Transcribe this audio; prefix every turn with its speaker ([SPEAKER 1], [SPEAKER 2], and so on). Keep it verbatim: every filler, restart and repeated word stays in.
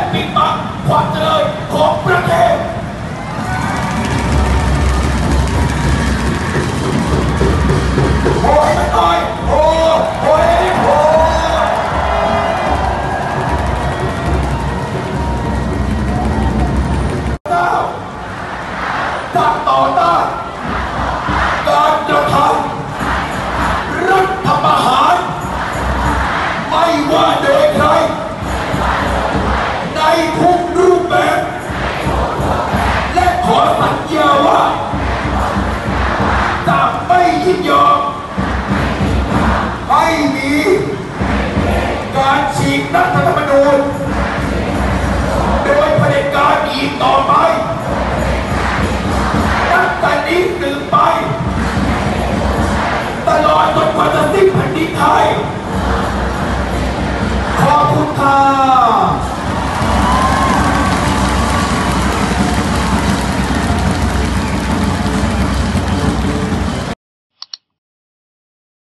[SPEAKER 1] ปิดบังความเจริญของประเทศโอ้ยมันหน่อยโอ้โอ้ยโอ้จะต่อต้านการกระทำรัฐประหารไม่ว่าโดยใครในทุกรูปแบบและขอสัญญาว่าจะไม่ยินยอมให้มีการฉีกรัฐธรรมนูญโดยเผด็จการอีกต่อไปตั้งแต่นี้ถึงไปตลอดจนกว่าจะสิ้นแผ่นดินไทยขอบคุณครับ